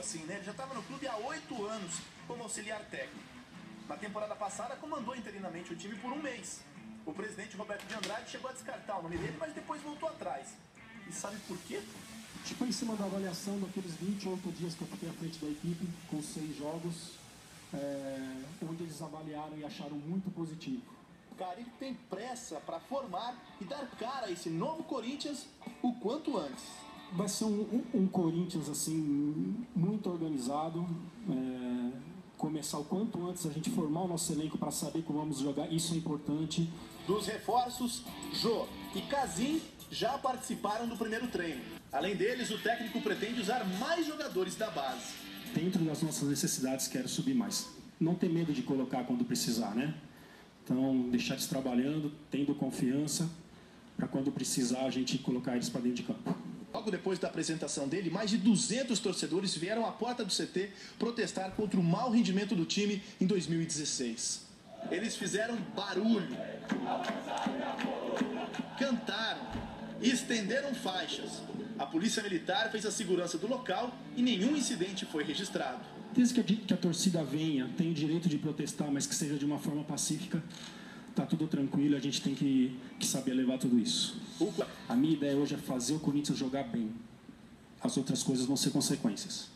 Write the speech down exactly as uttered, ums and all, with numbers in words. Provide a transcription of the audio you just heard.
assim, né? Ele já estava no clube há oito anos como auxiliar técnico. Na temporada passada, comandou interinamente o time por um mês. O presidente Roberto de Andrade chegou a descartar o nome dele, mas depois voltou atrás. E sabe por quê? Tipo, em cima da avaliação daqueles vinte e oito dias que eu fiquei à frente da equipe, com seis jogos, é, onde eles avaliaram e acharam muito positivo. Carille tem pressa para formar e dar cara a esse novo Corinthians o quanto antes. Vai ser um, um, um Corinthians assim, muito organizado, é, começar o quanto antes a gente formar o nosso elenco para saber como vamos jogar, isso é importante. Dos reforços, Jô e Casim já participaram do primeiro treino. Além deles, o técnico pretende usar mais jogadores da base. Dentro das nossas necessidades, quero subir mais. Não ter medo de colocar quando precisar, né? Então, deixar eles trabalhando, tendo confiança, para quando precisar a gente colocar eles para dentro de campo. Logo depois da apresentação dele, mais de duzentos torcedores vieram à porta do C T protestar contra o mau rendimento do time em dois mil e dezesseis. Eles fizeram barulho, cantaram e estenderam faixas. A polícia militar fez a segurança do local e nenhum incidente foi registrado. Desde que a, que a torcida venha, tem o direito de protestar, mas que seja de uma forma pacífica, tá tudo tranquilo, a gente tem que, que saber levar tudo isso. A minha ideia hoje é fazer o Corinthians jogar bem. As outras coisas vão ser consequências.